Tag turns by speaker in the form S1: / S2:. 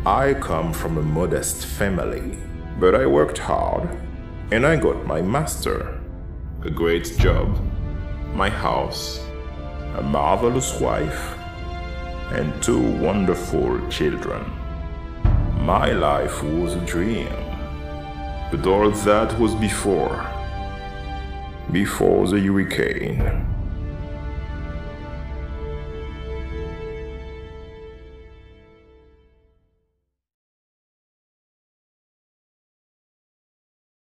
S1: I come from a modest family, but I worked hard and I got my master, a great job, my house, a marvelous wife, and 2 wonderful children. My life was a dream, but all that was before the hurricane.